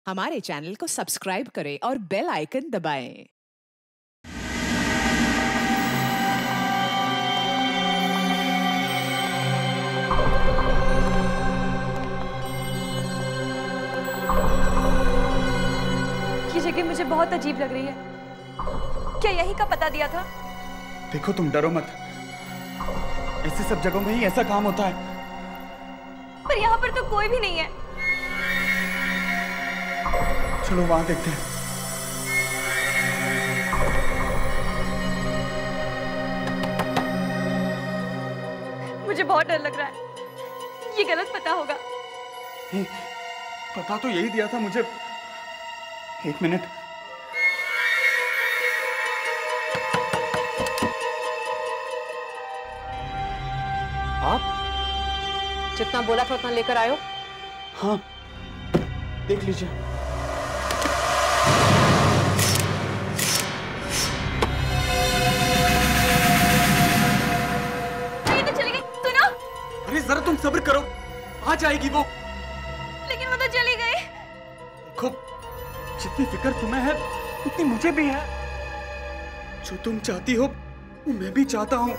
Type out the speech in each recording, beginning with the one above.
हमारे चैनल को सब्सक्राइब करें और बेल आइकन दबाएं। ये जगह मुझे बहुत अजीब लग रही है। क्या यही का पता दिया था? देखो तुम डरो मत, ऐसी सब जगहों में ही ऐसा काम होता है। पर यहाँ पर तो कोई भी नहीं है। चलो वहां देखते हैं। मुझे बहुत डर लग रहा है, ये गलत पता होगा। पता तो यही दिया था मुझे। एक मिनट। आप जितना बोला था उतना लेकर आयो। हाँ, देख लीजिए। ये तो चली गई। सुनो, अरे जरा तुम सब्र करो, आ जाएगी वो। लेकिन वो तो चली गई। देखो, जितनी फिक्र तुम्हें है उतनी मुझे भी है। जो तुम चाहती हो वो मैं भी चाहता हूँ।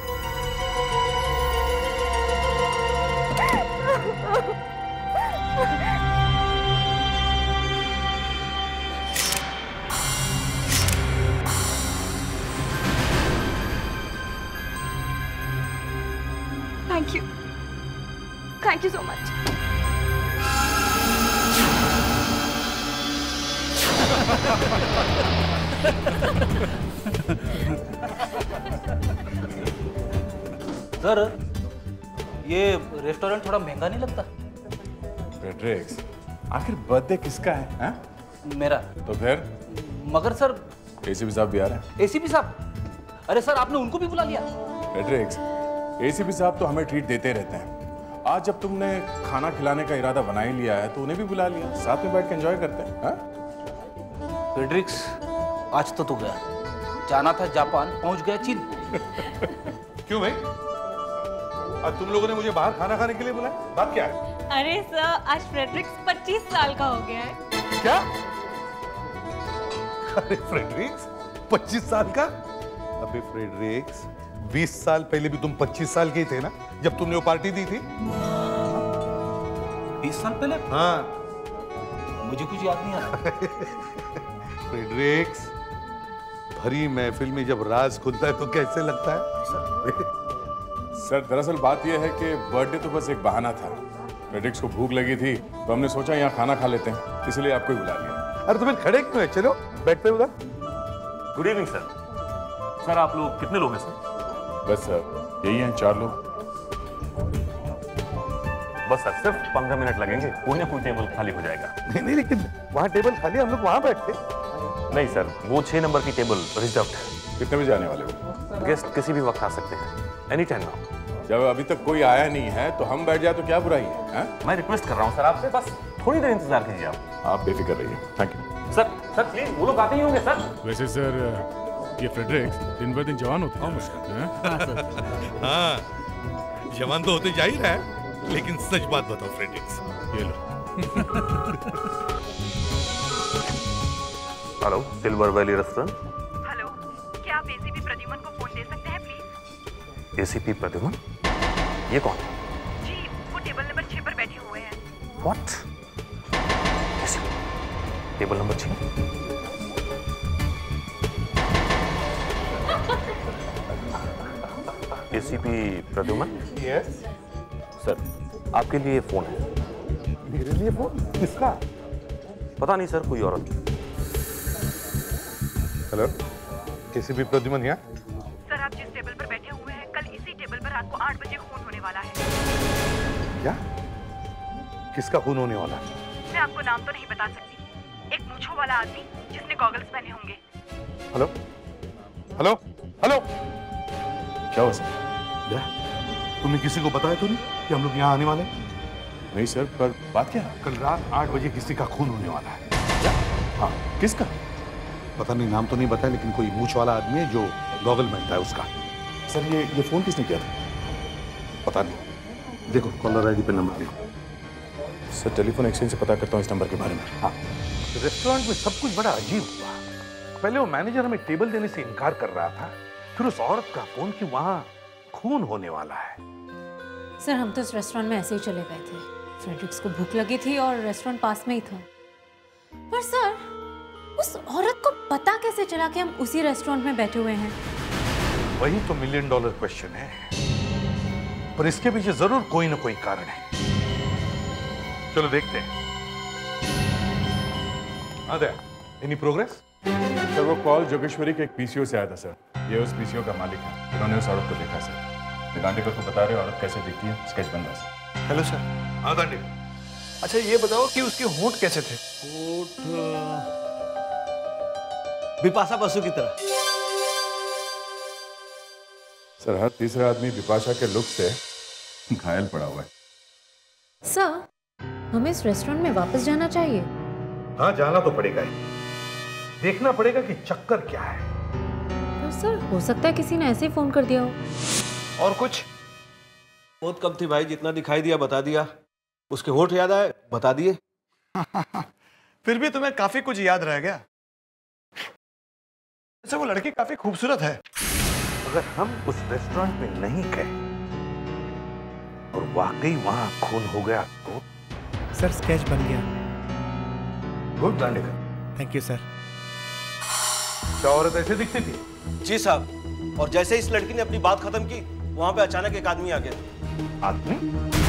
Thank you so much. Sir, ये रेस्टोरेंट थोड़ा महंगा नहीं लगता? फ्रेडरिक्स, आखिर बर्थडे किसका है? हा? मेरा। तो फिर? मगर सर, एसीपी साहब भी आ रहे हैं। एसीपी साहब? अरे सर, आपने उनको भी बुला लिया? फ्रेडरिक्स, एसीपी साहब तो हमें ट्रीट देते रहते हैं। आज जब तुमने खाना खिलाने का इरादा बना ही लिया है तो उन्हें भी बुला लिया, साथ में बैठ के एंजॉय करते हैं। हा? फ्रेडरिक्स, आज तो गया, जाना था जापान, पहुंच गया चीन। क्यों भाई? आज तुम लोगों ने मुझे बाहर खाना खाने के लिए बुलाया, बात क्या है? अरे सर, आज फ्रेडरिक्स 25 साल का हो गया है। क्या? अरे फ्रेडरिक्स 25 साल का? अबे फ्रेडरिक्स, 20 साल पहले भी तुम 25 साल के ही थे ना, जब तुमने वो पार्टी दी थी? 20 साल पहले? हाँ। मुझे कुछ याद नहीं आ रहा। फ्रेडरिक्स, भरी महफिल में जब राज खुलता है तो कैसे लगता है? सर, दरअसल बात यह है कि बर्थडे तो बस एक बहाना था। फ्रेडरिक्स को भूख लगी थी तो हमने सोचा यहाँ खाना खा लेते हैं, इसलिए आपको ही बुला लिया। अरे तुम्हें खड़े क्यों है? चलो बैठते उधर। Good evening sir. सर, आप लोग कितने लोग हैं सर? बस सर, यही हैं 4 लोग। बस सर, सिर्फ 15 मिनट लगेंगे, कोई ना कोई टेबल खाली हो जाएगा। नहीं, लेकिन वहाँ टेबल खाली, हम लोग वहाँ बैठते। नहीं सर, वो 6 नंबर की टेबल रिजर्व्ड है। कितने बजे आने वाले हो? गेस्ट किसी भी वक्त आ सकते हैं, एनी टाइम नाउ। जब अभी तक कोई आया नहीं है तो हम बैठ जाए तो क्या बुराई है? हा? मैं रिक्वेस्ट कर रहा हूँ सर आपसे, बस थोड़ी देर इंतजार कीजिए आप बेफिक्र रहिए। Thank you sir. Sir please, वो लोग आते ही होंगे सर। वैसे सर, ये फ्रेडरिक्स दिन ब दिन जवान होता है। हाँ, जवान तो होते जा ही रहा है, लेकिन सच बात बताओ फ्रेडरिक्स, ये लो। Hello, silver valley restaurant. Hello, क्या आप एसीपी प्रद्युमन को फोन दे सकते हैं प्लीज? एसीपी प्रद्युमन? ये कौन है? जी, वो टेबल नंबर 6 पर बैठे हुए हैं। What? Table number 6? ACP Pradyuman? Yes sir, आपके लिए फोन है। मेरे लिए फोन? किसका? पता नहीं सर, कोई औरत। हेलो, एसीपी प्रद्युमन यहाँ? सर, आप जिस टेबल पर बैठे हुए हैं, कल इसी टेबल पर रात को 8 बजे खून होने वाला है। क्या? किसका खून होने वाला है? मैं आपको नाम तो नहीं बता सकती। एक मूंछों वाला आदमी जिसने गॉगल्स पहने होंगे। हेलो हेलो हेलो, क्या हुआ सर? तुमने किसी को बताया तो नहीं कि हम लोग यहाँ आने वाले हैं? नहीं सर, पर बात क्या है? कल रात 8 बजे किसी का खून होने वाला है। क्या? हाँ, किसका? पता नहीं, नाम तो नहीं बताया, लेकिन कोई मूंछ वाला आदमी है जो गॉगल पहनता है उसका। सर, ये फोन किसने किया था? पता नहीं, देखो कॉलर आईडी पे नंबर लिखो। सर टेलीफोन एक्सचेंज से पता करता हूँ इस नंबर के बारे में। हाँ, रेस्टोरेंट में सब कुछ बड़ा अजीब हुआ। पहले वो मैनेजर हमें टेबल देने से इनकार कर रहा था, फिर उस औरत का फोन कि वहां खून होने वाला है। सर हम तो इस रेस्टोरेंट में ऐसे ही चले गए थे। फ्रेडरिक्स को भूख लगी थी और रेस्टोरेंट पास में ही था। पर सर उस औरत को पता कैसे चला कि हम उसी रेस्टोरेंट में बैठे हुए हैं? वही तो $1 मिलियन क्वेश्चन है, पर इसके पीछे जरूर कोई ना कोई कारण है। चलो देखते हैं। Any progress? सर वो कॉल जोगेश्वरी के एक पीसीओ से आया था सर। ये उस पीसीओ का मालिक है, उन्होंने उस औरत को देखा सर। निगांडेकर को बता रहे औरत कैसे दिखती है, स्केच बन रहा सर। Hello sir. हाँ दांडी। अच्छा ये बताओ कि उसके होंठ कैसे थे? होठ बिपाशा बसु की तरह। सर हर तीसरा आदमी बिपाशा के लुक से घायल पड़ा हुआ है। सर हमें इस रेस्टोरेंट में वापस जाना चाहिए। हाँ जाना तो पड़ेगा ही। देखना पड़ेगा कि चक्कर क्या है। पर सर हो सकता है किसी ने ऐसे ही फोन कर दिया हो। और कुछ? बहुत कम थी भाई, जितना दिखाई दिया बता दिया। उसके होठ याद आए, बता दिए। फिर भी तुम्हें काफी कुछ याद रह गया। अच्छा वो लड़की काफी खूबसूरत है। अगर हम उस रेस्टोरेंट में नहीं गए और वाकई वहां खून हो गया तो? सर स्केच बन गया। Good Dandekar. Thank you sir. क्या औरत ऐसे दिखती थी? जी साहब, और जैसे इस लड़की ने अपनी बात खत्म की, वहां पे अचानक एक आदमी आ गया। आदमी?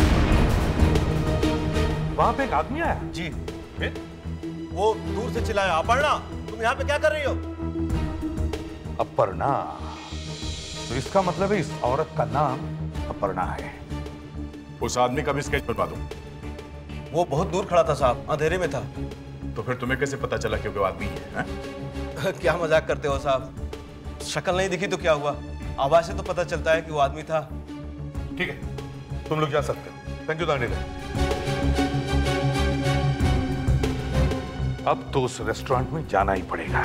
वहां पे एक आदमी आया? जी। वो दूर से चिल्लाया, अपर्णा तुम यहाँ पे क्या कर रही हो? अपर्णा? तो इसका मतलब है इस औरत का नाम अपर्णा है। उस आदमी का भी स्केच बनवा दो। वो बहुत दूर खड़ा था साहब, अंधेरे में था। तो फिर तुम्हें कैसे पता चला कि वो आदमी है? क्या मजाक करते हो साहब? शक्ल नहीं दिखी तो क्या हुआ, आवाज से तो पता चलता है कि वो आदमी था। ठीक है तुम लोग जा सकते हो। Thank you Dandekar. अब तो उस रेस्टोरेंट में जाना ही पड़ेगा।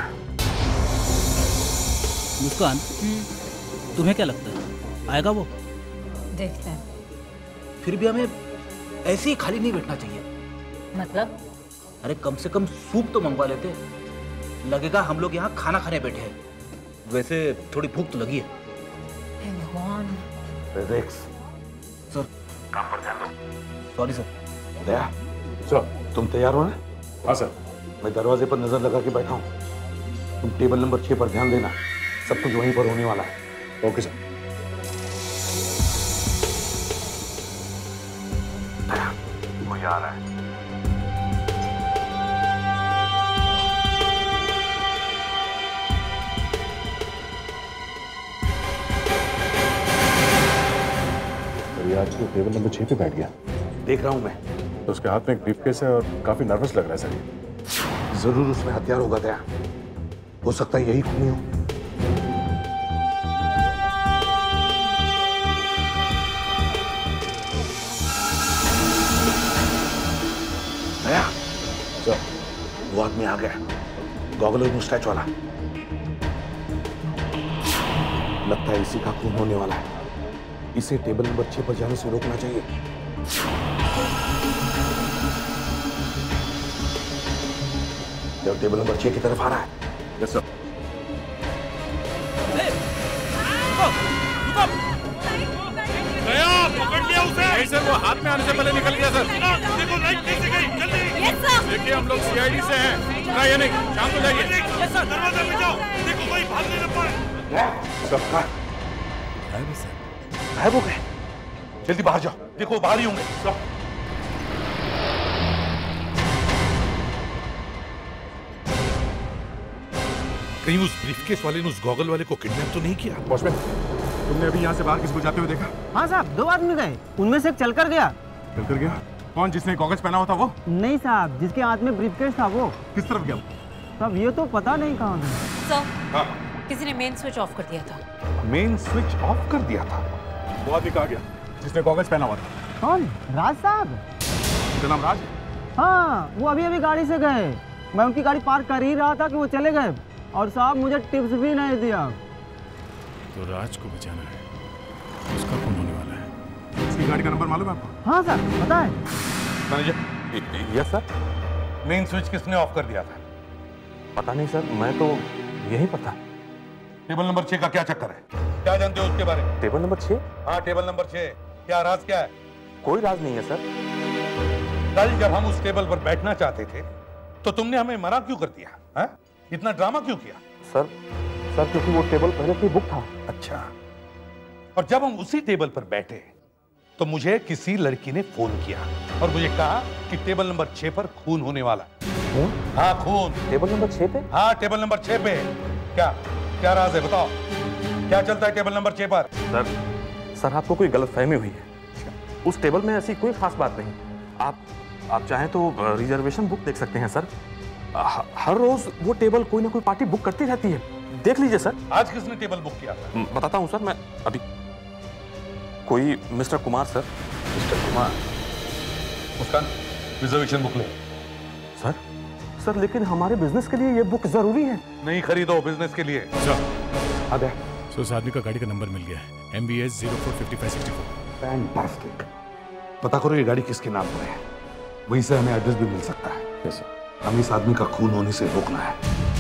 मुस्कान, तुम्हें क्या लगता है आएगा वो? देखते हैं। फिर भी हमें ऐसे ही खाली नहीं बैठना चाहिए। मतलब? अरे कम से कम सूप तो मंगवा लेते, लगेगा हम लोग यहाँ खाना खाने बैठे हैं। वैसे थोड़ी भूख तो लगी है। भगवान। फ्रेडरिक्स। सर काम पर ध्यान दो। Sorry sir. दया सर तुम तैयार हो ना? हाँ सर। मैं दरवाजे पर नजर लगा के बैठा हूँ। तुम टेबल नंबर 6 पर ध्यान देना, सब कुछ वहीं पर होने वाला है। Okay sir. कोई आ रहा है। आज तो टेबल नंबर 6 पे बैठ गया। देख रहा हूं मैं। तो उसके हाथ में एक ब्रीफकेस है और काफी नर्वस लग रहा है सर। जरूर उसमें हथियार होगा दया। हो सकता है यही खूनी हो। दया सर वो आदमी आ गया, गॉगल और मुस्टैच वाला। लगता है इसी का खून होने वाला है। इसे टेबल नंबर 6 पर जाने से रोकना चाहिए। जब टेबल नंबर 6 की तरफ आ रहा है। Yes sir. पकड़ लिया उसे। नहीं सर, वो हाथ में आने से पहले निकल गया सर। देखो लाइट कैसे गई, जल्दी। Yes sir. देखिए हम लोग सीआईडी से हैं, या नहीं? शाम को जाइए। Yes sir. दरवाजा पे जाओ, देखो कोई भाग नहीं पाए। सब का गायब हो गए। जल्दी बाहर जाओ, देखो बाहर ही होंगे। कहीं उस ब्रीफकेस वाले ने उस गॉगल वाले को किडनैप तो नहीं किया? वॉचमैन, तुमने अभी यहाँ से बाहर किसको जाते हुए देखा? हाँ साहब, 2 आदमी गए, उनमें से एक चलकर गया। चलकर गया? कौन, जिसने गॉगल्स पहना हुआ था वो? नहीं साहब, जिसके हाथ में ब्रीफकेस था वो। किस तरफ गया? साहब ये तो पता नहीं कहाँ गया। सर, किसी ने मेन स्विच ऑफ कर दिया था। मेन स्विच ऑफ कर दिया था? वो आदमी कहाँ गया जिसने गॉगल्स पहना हुआ था? कौन? राज साहब। उसका नाम राज? हाँ, वो अभी गाड़ी से गए। मैं उनकी गाड़ी पार्क कर ही रहा था कि वो चले गए, और साहब मुझे टिप्स भी नहीं दिया। तो राज को बचाना है, उसका खून होने वाला है। उसकी गाड़ी का नंबर मालूम है आपको? हाँ सर, पता है। Manager yes sir. Main switch किसने ऑफ कर दिया था? पता नहीं सर, मैं तो यही पता। टेबल नंबर 6 का क्या चक्कर है? क्या जानते हो उसके बारे में? Table number 6? हाँ, टेबल नंबर 6। क्या राज क्या है? कोई राज नहीं है सर। कल जब हम उस टेबल पर बैठना चाहते थे तो तुमने हमें मना क्यों कर दिया? है? इतना ड्रामा क्यों किया? सर क्योंकि वो टेबल पहले से बुक था। अच्छा। और जब हम उसी टेबल पर बैठे तो मुझे किसी लड़की ने फोन किया और मुझे कहा कि टेबल नंबर 6 पर खून होने वाला। हाँ, खून। टेबल नंबर 6 पे? हाँ, टेबल नंबर 6 पे। क्या राज है बताओ? क्या चलता है टेबल नंबर 6 पर? सर आपको कोई गलतफहमी हुई है। उस टेबल में ऐसी कोई खास बात नहीं। आप चाहें तो रिजर्वेशन बुक देख सकते हैं सर। हर रोज वो टेबल कोई ना कोई पार्टी बुक करती रहती है, देख लीजिए सर। आज किसने टेबल बुक किया था? बताता हूँ सर, मैं अभी। कोई mister Kumar sir. Mister Kumar? Muskan, reservation book ले। सर लेकिन हमारे बिजनेस के लिए ये बुक जरूरी है। नहीं खरीदो बिजनेस के लिए। सर उस आदमी का गाड़ी का नंबर मिल गया है, MBS 045564। फैंटास्टिक। पता करो ये गाड़ी किसके नाम पर है, वहीं से हमें एड्रेस भी मिल सकता है। Yes sir. हमें इस आदमी का खून होने से रोकना है।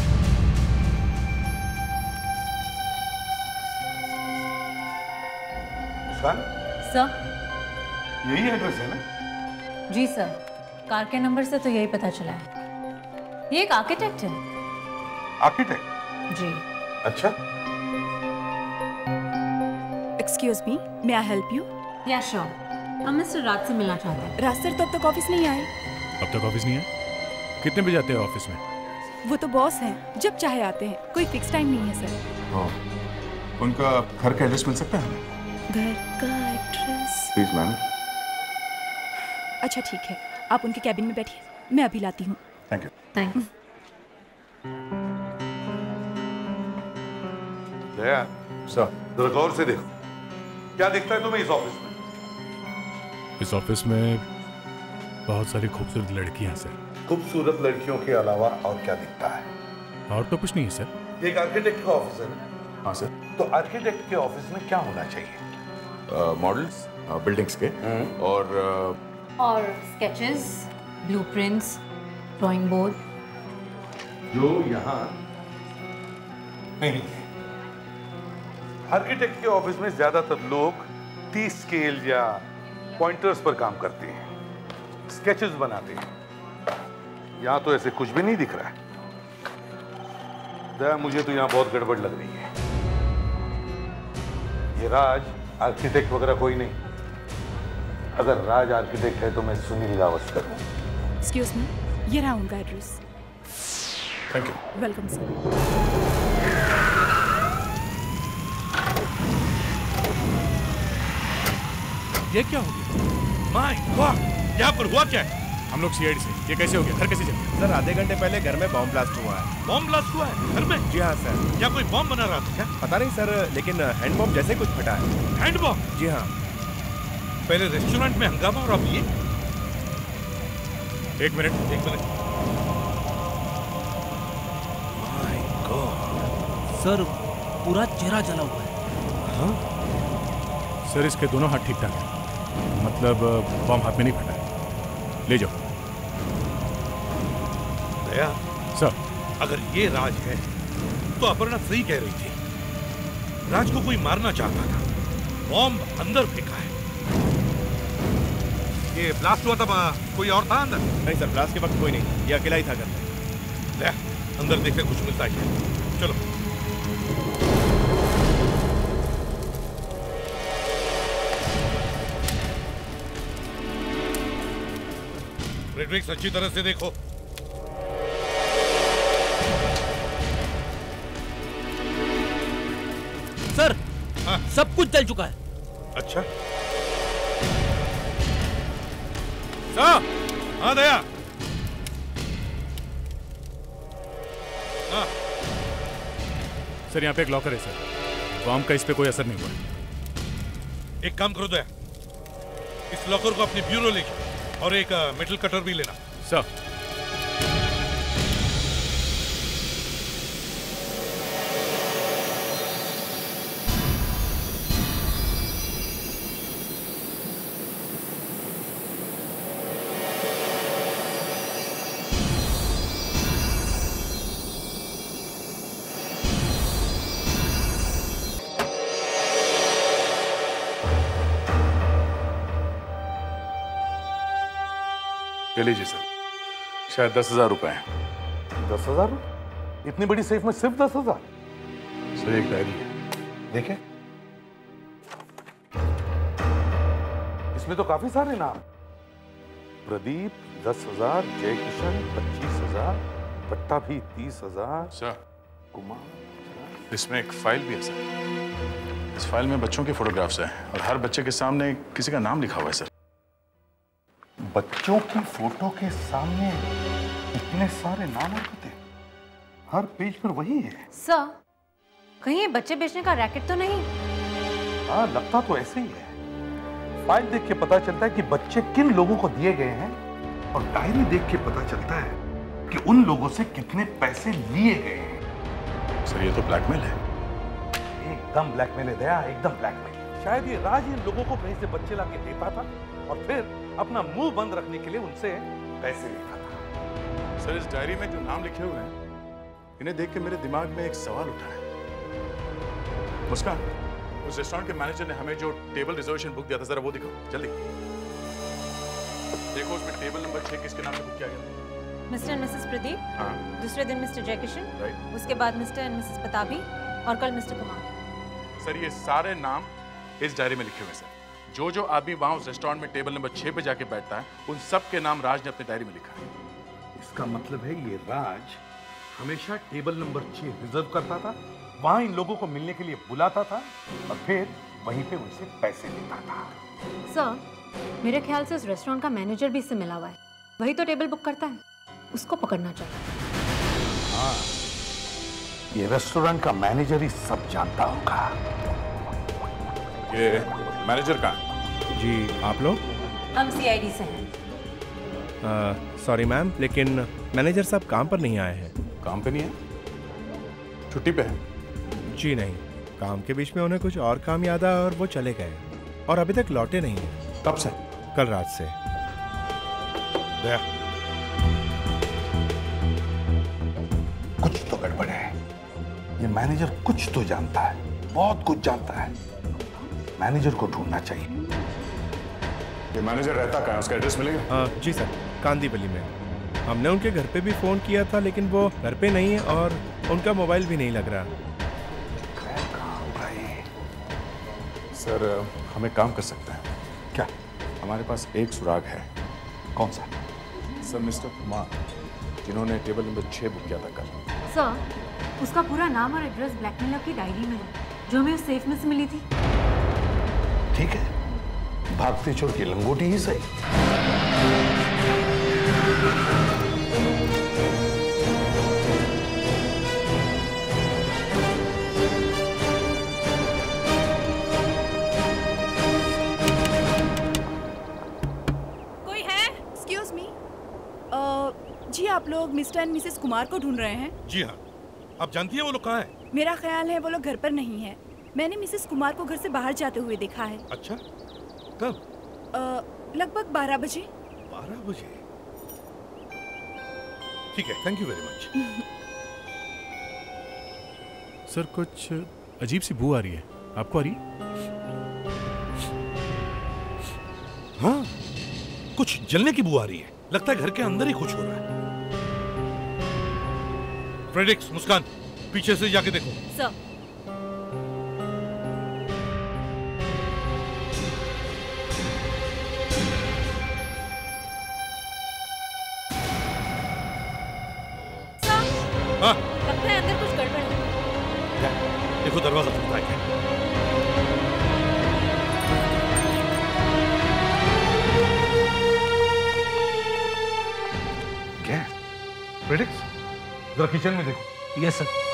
मुस्कान? सर, यही एड्रेस है ना? जी सर, कार के नंबर से तो यही पता चला है। ये एक आर्किटेक्ट है। आर्किटेक्ट? जी। अच्छा। Excuse me, may I help you? Yeah sure. हम मिस्टर राज से मिलना चाहते हैं। राज सर तो अब तक ऑफिस नहीं आए। अब तक ऑफिस नहीं है? कितने बजे आते हैं ऑफिस में? वो तो बॉस हैं, जब चाहे आते हैं, कोई फिक्स टाइम नहीं है सर। उनका घर का एड्रेस मिल सकता है हमें? घर का एड्रेस? Please ma'am. अच्छा ठीक है, आप उनके कैबिन में बैठिए, मैं अभी लाती हूँ। Thank you. Thanks. Daya sir, जरा गौर से देखो, क्या दिखता है तुम्हें इस ऑफिस में? इस ऑफिस में बहुत सारी खूबसूरत लड़कियां हैं सर। खूबसूरत लड़कियों के अलावा और क्या दिखता है? और तो कुछ नहीं है सर। एक आर्किटेक्ट का ऑफिस है ना? हाँ सर। तो आर्किटेक्ट के ऑफिस में क्या होना चाहिए? मॉडल्स, बिल्डिंग्स के और स्केचेस, ब्लूप्रिंट्स, ड्राइंग बोर्ड। जो यहाँ नहीं है। आर्किटेक्ट के ऑफिस में ज्यादातर लोग टी स्केल या पॉइंटर्स पर काम करते हैं, स्केचेस बनाते हैं। यहाँ तो ऐसे कुछ भी नहीं दिख रहा है। दया, मुझे तो यहाँ बहुत गड़बड़ लग रही है। ये राज आर्किटेक्ट वगैरह कोई नहीं। अगर राज आर्किटेक्ट है तो मैं सुनील गावस्कर हूँ। एक्सक्यूज मी, ये रहा उनका एड्रेस। Thank you. Welcome sir. ये क्या हो गया? माय गॉड, यहाँ पर हुआ क्या है? हम लोग CID से। ये कैसे हो गया? घर कैसे चल? सर आधे घंटे पहले घर में बॉम्ब ब्लास्ट हुआ है। बॉम्ब ब्लास्ट हुआ है घर में? जी हाँ सर। क्या कोई बॉम्ब बना रहा था क्या? पता नहीं सर, लेकिन हैंड बॉम्ब जैसे कुछ फटा है। Hand bomb? जी हाँ। पहले रेस्टोरेंट में हंगामा और अब ये? एक मिनट। माय गॉड सर, पूरा चेहरा जला हुआ है। हाँ? सर इसके दोनों हाथ ठीक ठाक हैं, मतलब बॉम्ब हाथ में नहीं फटा है। ले जाओ। दया सर, अगर ये राज है तो अपर्णा सही कह रही थी। राज को कोई मारना चाहता था, बॉम्ब अंदर फेंका है। ये ब्लास्ट हुआ था, कोई और था अंदर? नहीं सर, ब्लास्ट के वक्त कोई नहीं, ये अकेला ही था घर में। दया, अंदर देखते कुछ मिलता है। चलो। फ्रेडरिक्स, अच्छी तरह से देखो। सर, सब कुछ जल चुका है। अच्छा सर। हाँ दया। हाँ सर यहाँ पे एक लॉकर है सर, बॉम्ब का इस पे कोई असर नहीं हुआ। एक काम करो दया, इस लॉकर को अपने ब्यूरो ले जाओ और एक मेटल कटर भी लेना। सर। ये लीजिए सर, शायद 10,000 रुपए हैं। 10,000? इतनी बड़ी सेफ में सिर्फ 10,000? सर एक डायरी है, देखें। इसमें तो काफी सारे नाम। प्रदीप 10,000, जय किशन 25,000, पट्टा भी 30,000। सर कुमार, इसमें एक फाइल भी है सर। इस फाइल में बच्चों के फोटोग्राफ्स हैं और हर बच्चे के सामने किसी का नाम लिखा हुआ है सर। बच्चों की फोटो के सामने इतने सारे नाम और पते, हर पेज पर वही है। सर, कहीं ये बच्चे बेचने का रैकेट तो नहीं? हाँ, लगता तो ऐसे ही है। फाइल देख के पता चलता है कि बच्चे किन लोगों को दिए गए हैं, और डायरी देख के पता चलता है कि उन लोगों से कितने पैसे लिए गए हैं। सर ये तो ब्लैकमेल है। एकदम ब्लैकमेल है दया, एकदम ब्लैकमेल। शायद ये राज इन लोगों को कहीं से बच्चे लाके देता था और फिर अपना मुंह बंद रखने के लिए उनसे पैसे लेता था। सर इस डायरी में जो नाम लिखे हुए हैं, इन्हें देख के मेरे दिमाग में एक सवाल उठा है। मुस्कान, उस रेस्टोरेंट के मैनेजर ने हमें जो टेबल रिजर्वेशन बुक दिया था, जरा वो दिखाओ जल्दी। देखो उसमें टेबल नंबर 6 किसके नाम से बुक किया गया? Mister and missus Pradeep. हाँ। दूसरे दिन मिस्टर जयकिशन। राइट। उसके बाद मिस्टर एंड मिसेस पताबी और कल मिस्टर कुमार। सर ये सारे नाम इस डायरी में लिखे हुए सर। जो जो आदमी वहां उस रेस्टोरेंट में टेबल नंबर 6 पे जाके बैठता है, उन सब के नाम राज ने अपनी डायरी में लिखा है। इसका मतलब है ये राज हमेशा टेबल नंबर 6 रिजर्व करता था, वहां इन लोगों को मिलने के लिए बुलाता था और फिर वहीं पे उनसे पैसे लेता था। सर, मेरे ख्याल से उस रेस्टोरेंट का मैनेजर भी इससे मिला हुआ है। वही तो टेबल बुक करता है, उसको पकड़ना चाहिए। हाँ, ये रेस्टोरेंट का मैनेजर ही सब जानता होगा। ये मैनेजर कहाँ? जी आप लोग? हम सीआईडी से हैं। सॉरी मैम, लेकिन मैनेजर साहब काम पर नहीं आए हैं। काम पे नहीं है? छुट्टी पे है? जी नहीं, काम के बीच में उन्हें कुछ और काम याद आया और वो चले गए और अभी तक लौटे नहीं हैं। कब से? कल रात से। दया, कुछ तो गड़बड़ है। ये मैनेजर कुछ तो जानता है, बहुत कुछ जानता है। मैनेजर को ढूंढना चाहिए। ये मैनेजर रहता कहाँ है? उसका एड्रेस मिलेगा? जी सर, कांदीवली में। हमने उनके घर पे भी फोन किया था, लेकिन वो घर पे नहीं है और उनका मोबाइल भी नहीं लग रहा। सर हम एक काम कर सकते हैं। क्या? हमारे पास एक सुराग है। कौन सा? सर मिस्टर कुमार, जिन्होंने टेबल नंबर 6 बुक किया था कल। सर, उसका पूरा नाम और एड्रेस ब्लैकमेलर की डायरी में है, जो हमें उस सेफ में से मिली थी। ठीक है, भागते चोर की लंगोटी ही सही। कोई है? Excuse me. जी आप लोग मिस्टर एंड मिसेस कुमार को ढूंढ रहे हैं? जी हाँ। आप जानती हैं वो लोग कहाँ हैं? मेरा ख्याल है वो लोग घर पर नहीं है। मैंने मिसेस कुमार को घर से बाहर जाते हुए देखा है। अच्छा, कब? लगभग 12 बजे। 12 बजे? ठीक है, thank you very much. Sir कुछ अजीब सी बू आ रही है, आपको आ रही? हाँ, कुछ जलने की बू आ रही है। लगता है घर के अंदर ही कुछ हो रहा है। फ्रेडिक्स, मुस्कान, पीछे से जाके देखो। सर। हाँ? लगता है अंदर कुछ गड़बड़ है। देखो दरवाजा खुलता है क्या? क्या? फ्रेडिक्स, जरा किचन में देखो। Yes sir.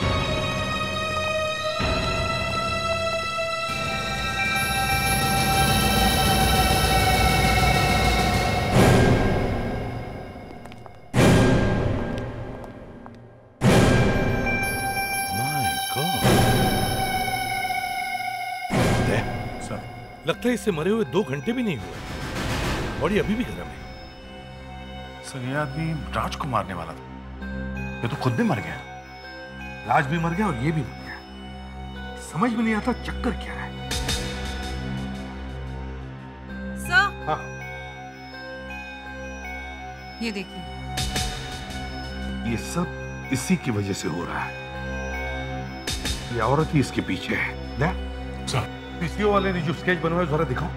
लगता है इससे मरे हुए 2 घंटे भी नहीं हुए। बॉडी अभी भी गर्म है। सर ये आदमी राज को मारने वाला था। ये तो खुद भी मर गया। राज भी मर गया और ये भी मर गया। समझ में नहीं आता चक्कर क्या है। सर। हाँ। ये देखिए। ये सब इसी की वजह से हो रहा है। ये औरत ही इसके पीछे है। ना? सर, पीसीओ वाले ने जो स्केच बनवाया जरा दिखाओ।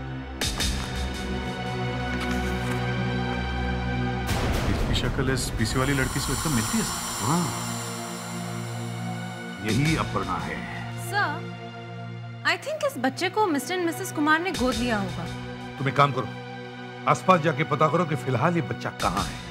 इसकी शक्ल इस पीसी वाली लड़की से एकदम मिलती है सर। हाँ, यही अपर्णा है। सर, आई थिंक इस बच्चे को मिस्टर एंड मिसेस कुमार ने गोद लिया होगा। तुम एक काम करो, आसपास जाके पता करो कि फिलहाल ये बच्चा कहाँ है।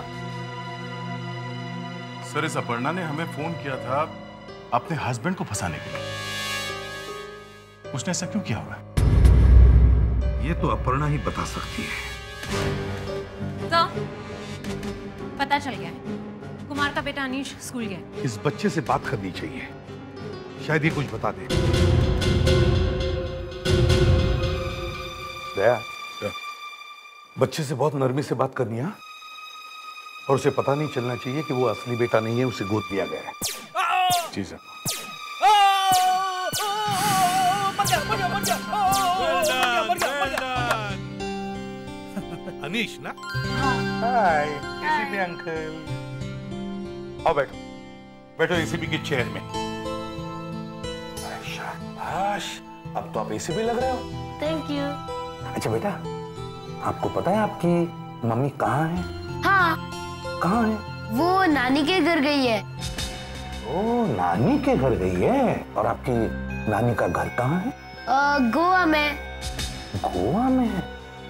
सर, इस अपर्णा ने हमें फोन किया था अपने हस्बैंड को फंसाने के लिए। उसने ऐसा क्यों किया होगा? ये तो अपर्णा ही बता सकती है। तो पता चल गया है, कुमार का बेटा अनीश स्कूल गया। इस बच्चे से बात करनी चाहिए, शायद ये कुछ बता दे। दया, बच्चे से बहुत नरमी से बात करनी है, और उसे पता नहीं चलना चाहिए कि वो असली बेटा नहीं है, उसे गोद लिया गया है। जी सर। अनीश ना? Hi, ACP uncle. आओ बैठो, बैठो एसीपी की चेयर में। शाबाश, अब तो आप एसीपी लग रहे हो। Thank you. अच्छा बेटा, आपको पता है आपकी मम्मी कहाँ है? हाँ। कहाँ है? वो नानी के घर गई है। ओ, नानी के घर गई है। और आपकी नानी का घर कहाँ है? गोवा में। गोवा में?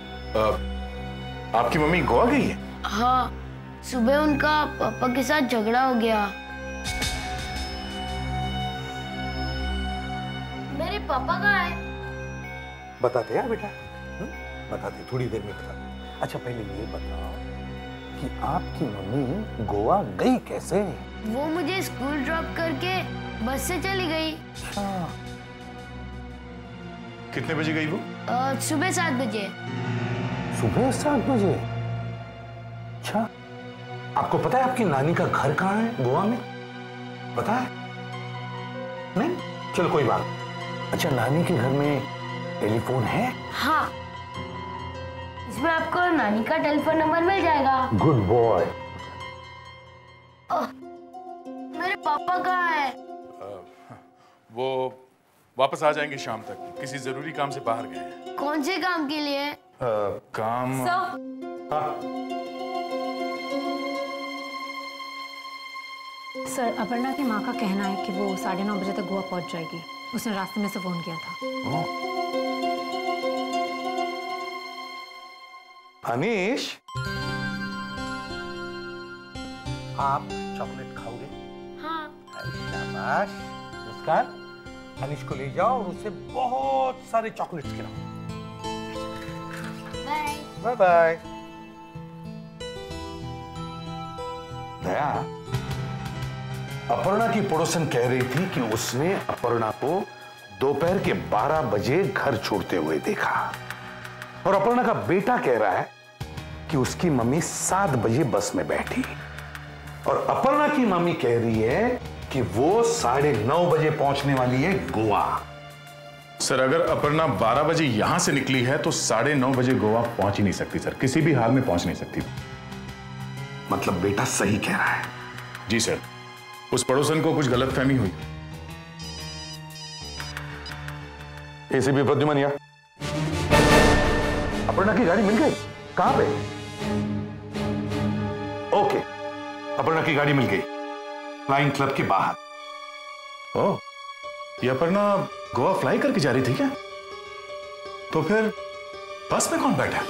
आपकी मम्मी गोवा गई है? हाँ, सुबह उनका पापा के साथ झगड़ा हो गया। मेरे पापा कहाँ है? बताते यार बेटा, बताते, थोड़ी देर में बताते। अच्छा पहले ये बताओ कि आपकी मम्मी गोवा गई कैसे? वो मुझे स्कूल ड्रॉप करके बस से चली गई। कितने बजे गई वो? सुबह 7 बजे। सुबह 7 बजे? अच्छा, आपको पता है आपकी नानी का घर कहाँ है गोवा में? पता है? नहीं? चलो कोई बात। अच्छा, नानी के घर में टेलीफोन है? हाँ, इसमें आपको नानी का टेलीफोन नंबर मिल जाएगा। Good boy. मेरे पापा कहाँ है? वो वापस आ जाएंगे शाम तक, किसी जरूरी काम से बाहर गए हैं। कौन से काम के लिए? काम। सर, अपर्णा की माँ का कहना है कि वो 9:30 बजे तक गोवा पहुंच जाएगी। उसने रास्ते में से फोन किया था। अनीश, आप चॉकलेट खाओगे? हाँ। शाबाश। मुस्कान, अनीश को ले जाओ और उसे बहुत सारे चॉकलेट्स खिलाओ। Bye. Bye bye. Daya, Aparna की पड़ोसन कह रही थी कि उसने अपर्णा को दोपहर के 12 बजे घर छोड़ते हुए देखा, और अपर्णा का बेटा कह रहा है कि उसकी मम्मी 7 बजे बस में बैठी, और अपर्णा की मम्मी कह रही है कि वो 9:30 बजे पहुंचने वाली है गोवा। सर, अगर अपर्णा 12 बजे यहां से निकली है तो 9:30 बजे गोवा पहुंच ही नहीं सकती सर, किसी भी हाल में पहुंच नहीं सकती। मतलब बेटा सही कह रहा है? जी सर, उस पड़ोसन को कुछ गलतफहमी हुई। एसीपी प्रद्युमन, अपर्णा की गाड़ी मिल गई? कहां पे? ओके, अपर्णा की गाड़ी मिल गई, फ्लाइंग क्लब के बाहर। ओह, ये अपर्णा गोवा फ्लाई करके जा रही थी क्या? तो फिर बस में कौन बैठा?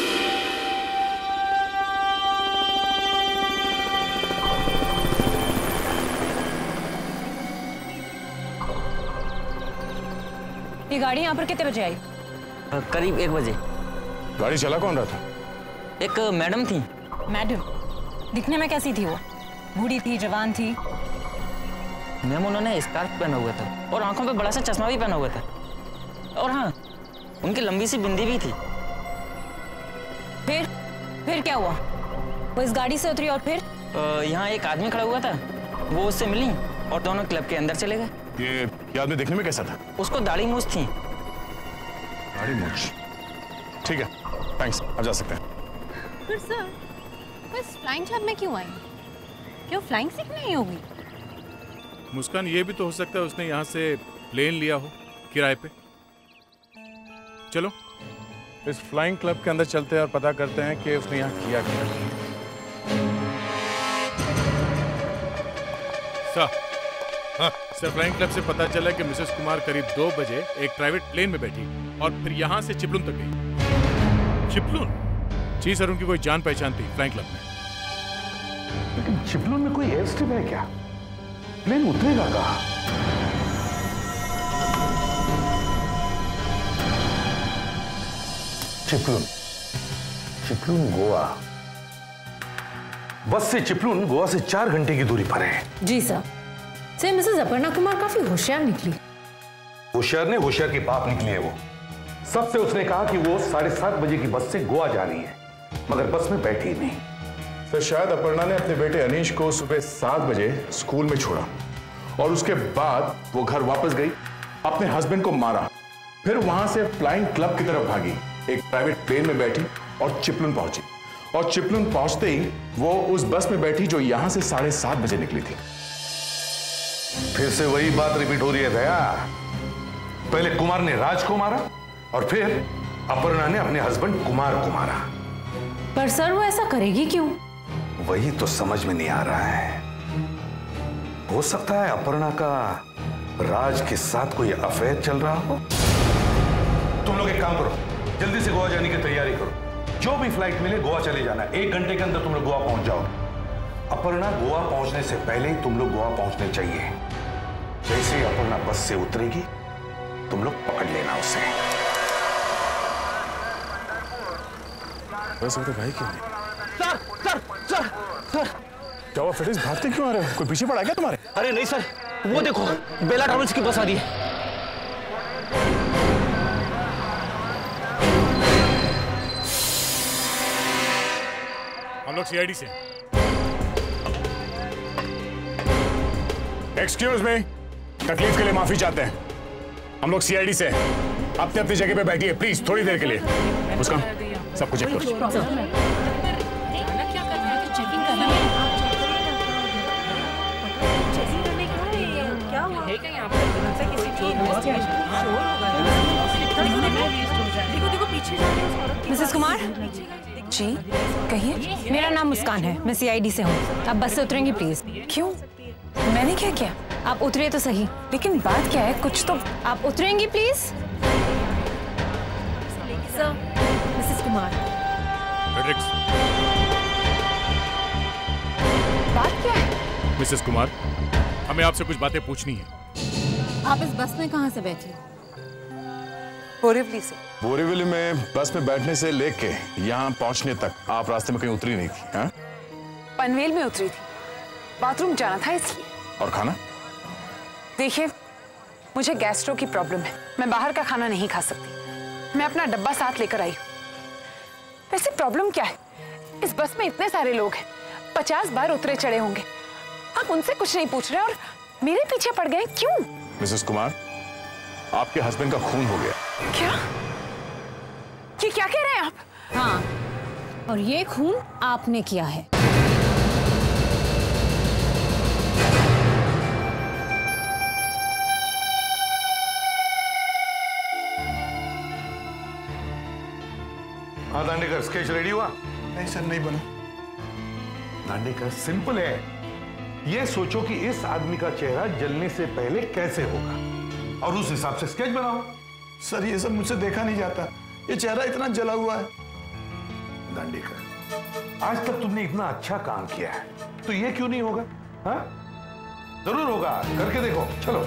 ये गाड़ी यहाँ पर कितने बजे आई? करीब 1 बजे। गाड़ी चला कौन रहा था? एक मैडम थी। मैडम? दिखने में कैसी थी वो? बूढ़ी थी, जवान थी? मैम, उन्होंने स्कार्फ पहना हुआ था और आंखों पे बड़ा सा चश्मा भी पहना हुआ था, और हाँ, उनकी लंबी सी बिंदी भी थी। फिर क्या हुआ? वो इस गाड़ी से उतरी और फिर? यहाँ एक आदमी खड़ा हुआ था, वो उससे मिली और दोनों क्लब के अंदर चले गए। ये आदमी देखने में कैसा था? उसको दाढ़ी मूछ थी। दाढ़ी मूछ? ठीक है, थैंक्स, अब जा सकते हैं। पर सर, वो इस फ्लाइंग क्लब में क्यों आई? क्यों फ्लाइंग सीखने आई होगी? मुस्कान, ये भी तो हो सकता है उसने यहाँ से प्लेन लिया हो किराए पे। चलो इस फ्लाइंग क्लब के अंदर चलते हैं और पता करते हैं कि उसने यहाँ किया क्या। सर, फ्लाइंग क्लब से पता चला कि मिसेस कुमार करीब 2 बजे एक प्राइवेट प्लेन में बैठी और फिर यहाँ से चिपलून तक गई। चिपलून? जी सर, उनकी कोई जान पहचान थी फ्लाइंग क्लब में। लेकिन चिपलून में कोई एयर स्ट्रिप है क्या? प्लेन उतरेगा कहाँ? चिपलून गोवा। बस से चिपलून गोवा से 4 घंटे की दूरी पर है। जी सर। मिसेस अपर्णा कुमार काफी होशियार निकली। होशियार की बाप निकली है वो। सबसे उसने कहा कि वो 7:30 बजे की बस से गोवा जा रही है, मगर बस में बैठी ही नहीं। सर, शायद अपर्णा ने अपने बेटे अनीश को सुबह 7 बजे स्कूल में छोड़ा और उसके बाद वो घर वापस गई, अपने हस्बैंड को मारा, फिर वहां से फ्लाइंग क्लब की तरफ भागी, एक प्राइवेट प्लेन में बैठी और चिपलून पहुंची। और चिपलून पहुंचते ही वो उस बस में बैठी जो यहां से 7:30 बजे निकली थी। फिर से वही बात रिपीट हो रही है दया। पहले कुमार ने राज को मारा और फिर अपर्णा ने अपने हस्बैंड कुमार को मारा। पर सर वो ऐसा करेगी क्यों? वही तो समझ में नहीं आ रहा है। हो सकता है अपर्णा का राज के साथ कोई अफेयर चल रहा हो। तुम लोग एक काम करो, जल्दी से गोवा जाने की तैयारी करो। जो भी फ्लाइट मिले गोवा चले जाना। 1 घंटे के अंदर तुम लोग गोवा पहुंच जाओ। अपर्णा गोवा पहुंचने से पहले ही तुम लोग गोवा पहुंचने चाहिए। जैसे ही अपर्णा बस से उतरेगी तुम लोग पकड़ लेना उसे। बस तो भाई क्यों नहीं? सर क्या हुआ फिटिस, भागते क्यों आ रहे हो? कोई पीछे पड़ा क्या तुम्हारे? अरे नहीं सर, वो देखो बेला ट्रैवल्स की बस आ रही है। हम लोग सीआईडी से। एक्सक्यूज मी, तकलीफ के लिए माफी चाहते हैं। हम लोग सीआईडी से अपनी अपनी जगह पे बैठिए प्लीज, थोड़ी देर के लिए। उसका सब कुछ चेक करो। मिसेस कुमार जी कहिए। मेरा नाम मुस्कान है, मैं सीआईडी से हूँ। आप बस से उतरेंगी प्लीज? क्यों, मैंने क्या किया? आप उतरिए तो सही। लेकिन बात क्या है, कुछ तो। आप उतरेंगी प्लीज? Sir, missus Kumar. बात क्या है? मिसेस कुमार, हमें आपसे कुछ बातें पूछनी है। आप इस बस में कहाँ से बैठी? बोरीवली से। बोरीवली में बस में बैठने से लेके यहाँ पहुंचने तक आप रास्ते में कहीं उतरी नहीं थी? हाँ? पनवेल में उतरी थी, बाथरूम जाना था इसलिए। और खाना? देखिए, मुझे गैस्ट्रो की प्रॉब्लम है, मैं बाहर का खाना नहीं खा सकती। मैं अपना डब्बा साथ लेकर आई हूँ। वैसे प्रॉब्लम क्या है? इस बस में इतने सारे लोग हैं, 50 बार उतरे चढ़े होंगे। आप उनसे कुछ नहीं पूछ रहे और मेरे पीछे पड़ गए, क्यों? मिसेस कुमार, आपके हस्बैंड का खून हो गया। क्या? ये क्या कह रहे हैं आप? हाँ, और ये खून आपने किया है। हाँ दांडेकर, स्केच रेडी हुआ? नहीं सर, नहीं बना। दांडेकर, सिंपल है। ये सोचो कि इस आदमी का चेहरा जलने से पहले कैसे होगा और उस हिसाब से स्केच बनाओ। सर, ये सब मुझसे देखा नहीं जाता, ये चेहरा इतना जला हुआ है। दांडेकर, आज तक तुमने इतना अच्छा काम किया है, तो ये क्यों नहीं होगा? हाँ, जरूर होगा, करके देखो। चलो।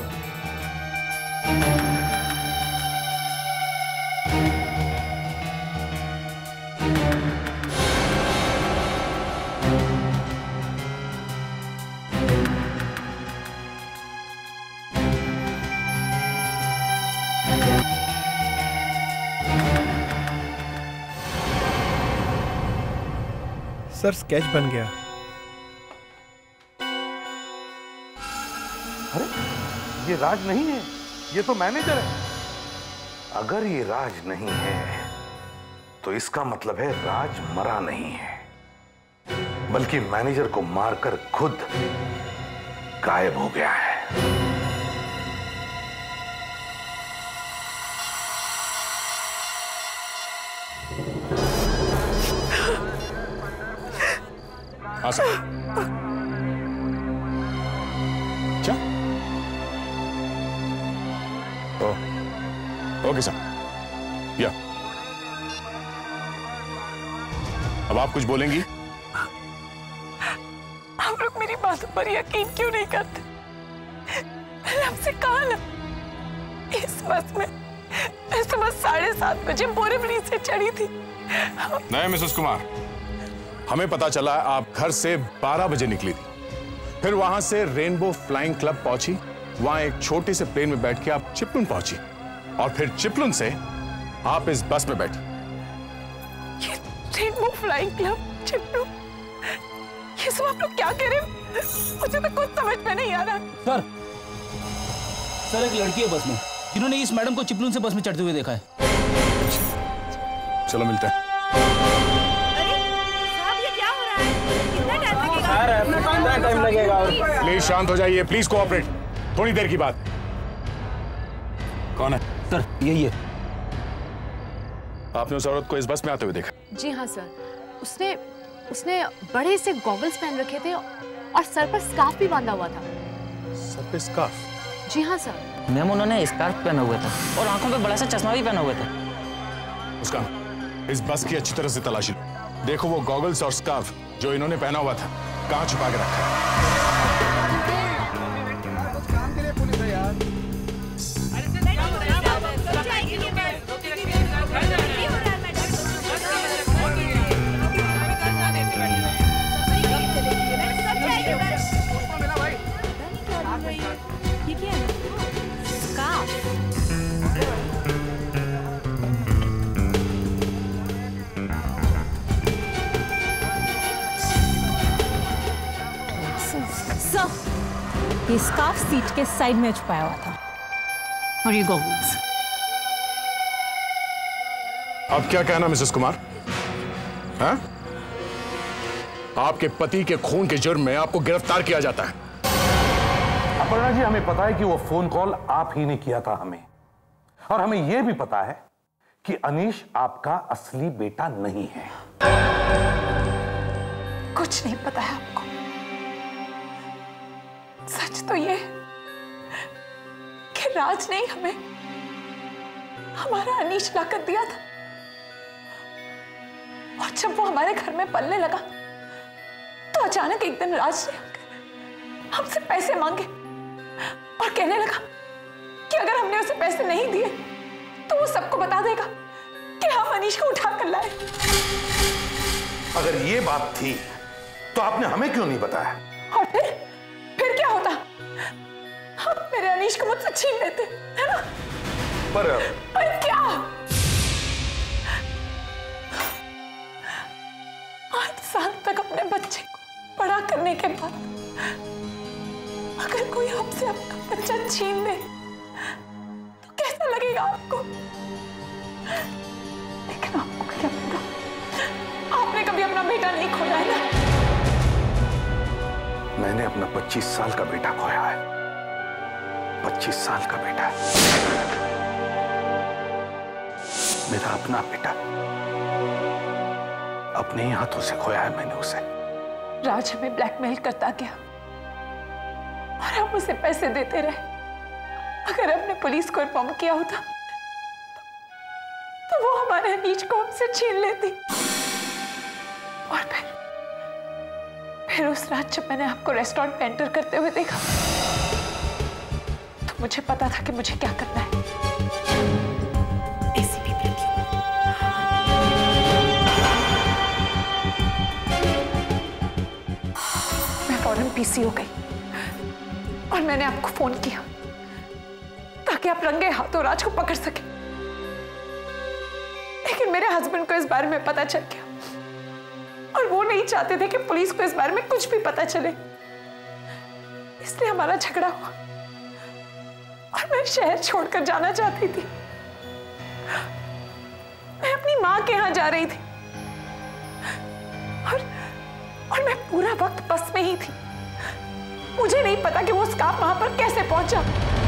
सर, स्केच बन गया। अरे, ये राज नहीं है, ये तो मैनेजर है। अगर ये राज नहीं है तो इसका मतलब है राज मरा नहीं है। बल्कि मैनेजर को मारकर खुद गायब हो गया है। क्या? ओके सर, या अब आप कुछ बोलेंगी? आप लोग मेरी बातों पर यकीन क्यों नहीं करते? मैंने आपसे कहा ना, इस बस में मैं सुबह 7:30 बजे बोरीवली से चढ़ी थी। नहीं मिसेस कुमार, हमें पता चला आप घर से 12 बजे निकली थी, फिर वहां से रेनबो फ्लाइंग क्लब पहुंची, वहां एक छोटे से प्लेन में बैठ के आप चिपलुन पहुंची और फिर चिपलुन से आप इस बस में बैठी। ये रेनबो फ्लाइंग क्लब, चिपलुन, ये सब आप लोग क्या कह रहे हो? मुझे तो कुछ समझ में नहीं आ रहा। सर एक लड़की है बस में जिन्होंने इस मैडम को चिपलुन से बस में चढ़ते हुए देखा है। चलो मिलते हैं। टाइम लगेगा। प्लीज शांत हो जाइए, प्लीज कोऑपरेट, थोड़ी देर की बात। कौन है? सर यही है। आपने उस औरत को इस बस में आते हुए देखा? जी हाँ सर, उसने बड़े से गॉगल्स पहन रखे थे और सर पर स्कार्फ भी बांधा हुआ था। सर पे स्कार्फ? जी हाँ सर। मैम उन्होंने स्कार्फ पहना हुआ था और आंखों पे बड़ा सा चश्मा भी पहना हुआ था। उसका इस बस की अच्छी तरह से तलाशी लो, देखो वो गॉगल्स और स्कार्फ जो इन्होंने पहना हुआ था कहाँ छुपा के रखा है। ये स्कार्फ सीट के साइड में छुपाया हुआ था और ये गॉगल्स। अब क्या कहना मिसेस कुमार? हाँ? आपके पति के खून के जुर्म में आपको गिरफ्तार किया जाता है। अपर्णा जी, हमें पता है कि वो फोन कॉल आप ही ने किया था हमें, और हमें यह भी पता है कि अनीश आपका असली बेटा नहीं है। कुछ नहीं पता है आपको। सच तो ये कि राज ने हमें हमारा अनीश लाकर दिया था, और जब वो हमारे घर में पलने लगा तो अचानक एक दिन राज ने हमसे पैसे मांगे और कहने लगा कि अगर हमने उसे पैसे नहीं दिए तो वो सबको बता देगा कि हम अनीश को उठा कर लाए। अगर ये बात थी तो आपने हमें क्यों नहीं बताया? और फिर क्या होता? हम मेरे अनीश को मुझसे छीन लेते, है ना? पर क्या? 8 साल तक अपने बच्चे को बड़ा करने के बाद अगर कोई आपसे आपका बच्चा छीन ले तो कैसा लगेगा आपको? लेकिन आपको क्या पता, आपने कभी अपना बेटा नहीं खोया है ना? मैंने अपना 25 साल का बेटा खोया है। 25 साल का बेटा, मेरा अपना बेटा, अपने ही हाथों से खोया है मैंने उसे। राज हमें ब्लैकमेल करता गया और हम उसे पैसे देते रहे। अगर हमने पुलिस को इन्फॉर्म किया होता तो वो हमारे अनीश को हमसे छीन लेती। और फिर उस रात जब मैंने आपको रेस्टोरेंट में एंटर करते हुए देखा तो मुझे पता था कि मुझे क्या करना है। एसीपी प्रद्युम्न। मैं फौरन पीसी हो गई और मैंने आपको फोन किया ताकि आप रंगे हाथों राज को पकड़ सके। लेकिन मेरे हस्बैंड को इस बारे में पता चल गया और वो नहीं चाहते थे कि पुलिस को इस बारे में कुछ भी पता चले, इसलिए हमारा झगड़ा हुआ और मैं शहर छोड़कर जाना चाहती थी। मैं अपनी मां के यहां जा रही थी और मैं पूरा वक्त बस में ही थी। मुझे नहीं पता कि वो स्कार्फ वहां पर कैसे पहुंचा।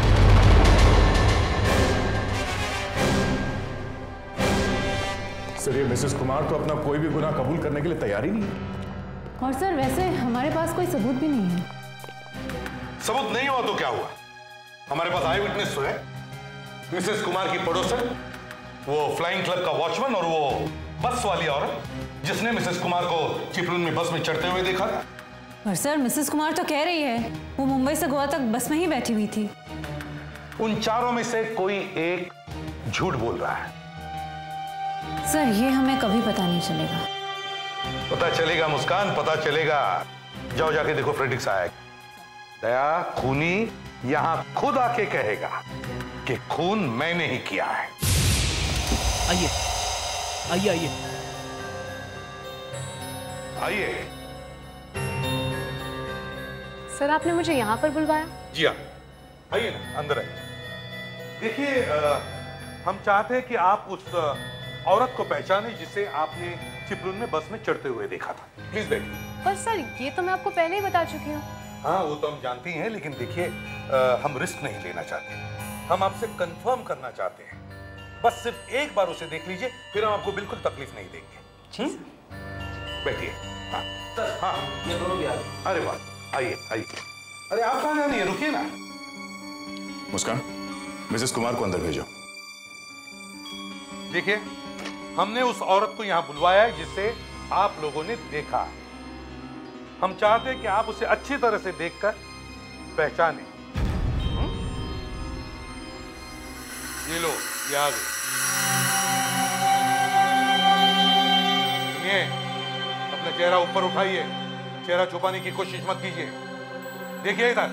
सर, ये मिसेस कुमार तो अपना कोई भी गुनाह कबूल करने के लिए तैयार ही नहीं है। और सर वैसे हमारे पास कोई सबूत भी नहीं है। सबूत नहीं हुआ तो क्या हुआ? हमारे पास आई विटनेस तो है। मिसेस कुमार की पड़ोसन, वो फ्लाइंग क्लब का वॉचमैन और वो बस वाली औरत जिसने मिसेस कुमार को चिपलून में बस में चढ़ते हुए देखा था। पर सर मिसेस कुमार तो कह रही है वो मुंबई से गोवा तक बस में ही बैठी हुई थी। उन चारों में से कोई एक झूठ बोल रहा है। सर ये हमें कभी पता नहीं चलेगा। पता चलेगा मुस्कान, पता चलेगा। जाओ जाके देखो फ्रेडिक्स आएगा। दया खूनी यहां खुद आके कहेगा कि खून मैंने ही किया है। आइए आइए आइए आइए। सर आपने मुझे यहाँ पर बुलवाया? जी हाँ, आइए ना, अंदर आइए। देखिए, हम चाहते हैं कि आप उस औरत को पहचाने जिसे आपने चिपलून में बस में चढ़ते हुए देखा था। प्लीज बैठिए। पर सर ये तो मैं आपको पहले ही बता चुकी हूँ। हाँ, वो तो हम जानती हैं, लेकिन देखिए हम रिस्क नहीं लेना चाहते। हम आपसे कंफर्म करना चाहते हैं। बस सिर्फ एक बार उसे देख लीजिए, फिर हम आपको बिल्कुल तकलीफ नहीं देंगे। बैठिए। हाँ हाँ, ये दोनों भी आ गए। अरे वाह, आइए आइए। अरे आप कहाँ जा रही है? रुकिए ना। मुस्कान, मिसेस कुमार को अंदर भेजो। देखिए, हमने उस औरत को यहाँ बुलवाया है जिसे आप लोगों ने देखा। हम चाहते हैं कि आप उसे अच्छी तरह से देखकर पहचानें। ये लो, ये आ गई। सुनिए, अपना चेहरा ऊपर उठाइए। चेहरा छुपाने की कोशिश मत कीजिए। देखिए इधर।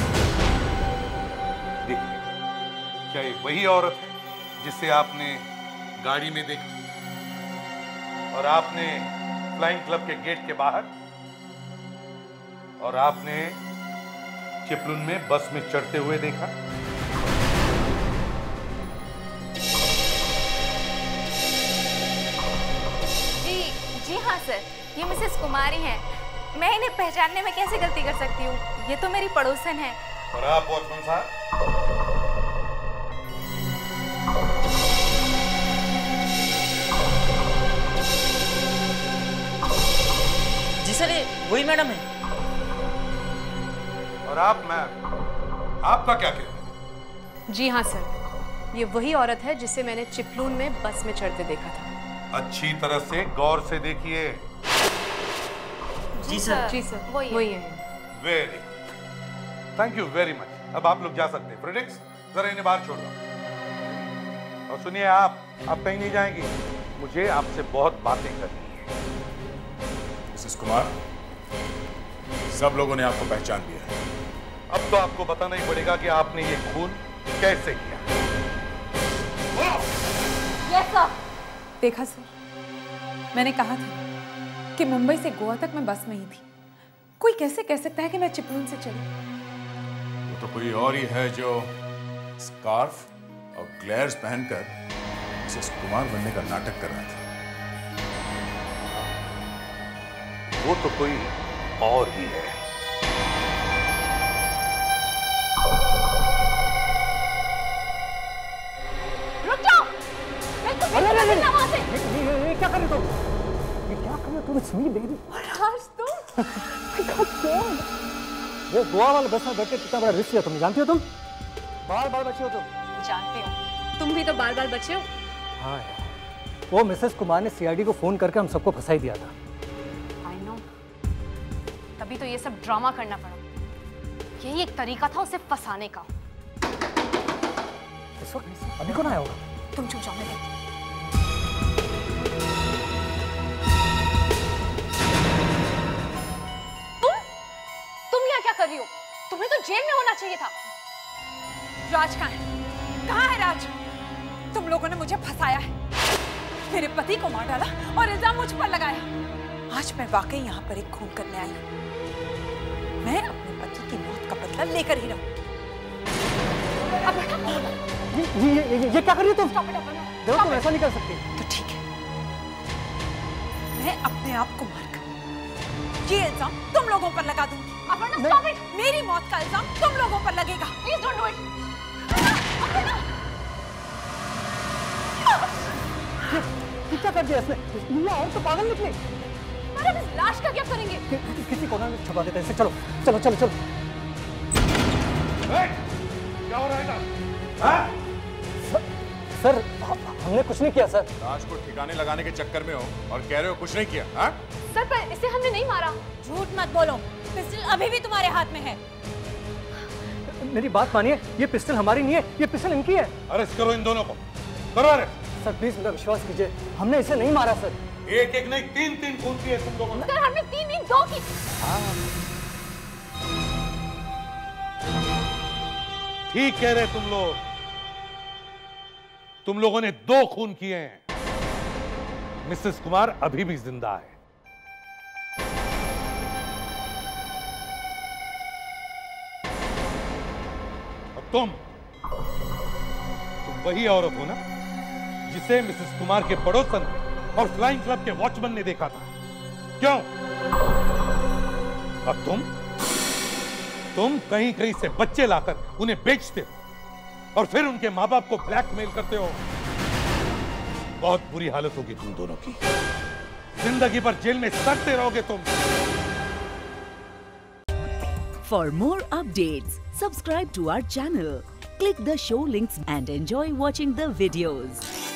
देखिए, क्या ये वही औरत है जिसे आपने गाड़ी में देखा और आपने फ्लाइंग क्लब के गेट के बाहर और आपने चिपलून में बस में चढ़ते हुए देखा? जी हाँ सर, ये मिसेस कुमारी हैं। मैं इन्हें पहचानने में कैसे गलती कर सकती हूँ? ये तो मेरी पड़ोसन है। और आप वॉचमैन साहब? जी सर, ये वही मैडम है। और आप मैम, आपका क्या कहना है? जी हाँ सर, ये वही औरत है जिसे मैंने चिपलून में बस में चढ़ते देखा था। अच्छी तरह से गौर से देखिए। जी सर। जी सर, वही है। Very, thank you very much. अब आप लोग जा सकते हैं। फ्रेडिक्स, जरा इन्हें बाहर छोड़ दो। और सुनिए, आप कहीं नहीं जाएंगी। मुझे आपसे बहुत बातें करनी है। मिसेस कुमार, सब लोगों ने आपको पहचान लिया है। अब तो आपको बताना ही पड़ेगा कि आपने ये खून कैसे किया। Yes sir. देखा सर, मैंने कहा था कि मुंबई से गोवा तक मैं बस में ही थी। कोई कैसे कह सकता है कि मैं चिपलून से चली? वो तो कोई और ही है जो स्कार्फ और ग्लेयर्स पहनकर मिसेस कुमार बनने का नाटक कर रहा था। वो तो कोई और ही है। रुक जाओ! ये क्या कर रहे हो? ये क्या कर रहे हो तुम? Sweet baby. राज तुम? वो गोवा वाले बस में बैठ के कितना बड़ा रिस्क है, तुम जानती हो? तुम बार बार बचे हो। तुम जानती हो, तुम भी तो बार बार बचे हो। हाँ यार, वो मिसेस कुमार ने सीआईडी को फोन करके हम सबको फंसा ही दिया था। आई नो, तभी तो ये सब ड्रामा करना पड़ा। यही एक तरीका था उसे फंसाने का। इस वक्त अभी कौन आया होगा? तुम चुप जाओ। मैं तुम यहाँ क्या कर रही हो? तुम्हें तो जेल में होना चाहिए था। राज कहाँ है? कहाँ है राज? तुम लोगों ने मुझे फंसाया है, मेरे पति को मार डाला और इल्जाम मुझ पर लगाया। आज मैं वाकई यहाँ पर एक खून करने आई हूँ। मैं अपने पति की मौत का बदला लेकर ही रहूँ। ये क्या कर रही हो तुम? देखो, तुम ऐसा नहीं कर सकती। तो ठीक है, मैं अपने आप को मारकर ये इल्जाम तुम लोगों पर लगा दूंगी। Aparna, stop it. मेरी मौत का इल्जाम तुम लोगों पर लगेगा। Please don't do it. क्या कर दिया इसने? ये और तो पागल निकली। मैडम, इस लाश का क्या करेंगे? किसी कोना में छुपा देते हैं इसे। चलो चलो चलो चलो। क्या हो रहा है? सर हमने कुछ नहीं किया सर। लाश को ठिकाने लगाने के चक्कर में हो और कह रहे हो कुछ नहीं किया? हाँ? सर पर इसे हमने नहीं मारा। झूठ मत बोलो, पिस्टल अभी भी तुम्हारे हाथ में है। मेरी बात मानिए, ये पिस्टल हमारी नहीं है, ये पिस्टल इनकी है। अरेस्ट करो इन दोनों को, करो अरेस्ट। सर प्लीज मेरा विश्वास कीजिए, हमने इसे नहीं मारा सर। एक एक नहीं, तीन तीन खून किए तुम लोगों ने। सर हमने तीन नहीं, दो की। ठीक कह रहे तुम लोग, तुम लोगों ने 2 खून किए हैं। मिसेस कुमार अभी भी जिंदा है। और तुम वही औरत हो ना जिसे मिसेस कुमार के पड़ोसन और फ्लाइंग क्लब के वॉचमैन ने देखा था, क्यों? और तुम कहीं कहीं से बच्चे लाकर उन्हें बेचते हो और फिर उनके माँ बाप को ब्लैकमेल करते हो। बहुत बुरी हालत होगी तुम दोनों की, जिंदगी भर जेल में सड़ते रहोगे तुम। For more updates, subscribe to our channel, click the show links and enjoy watching the videos.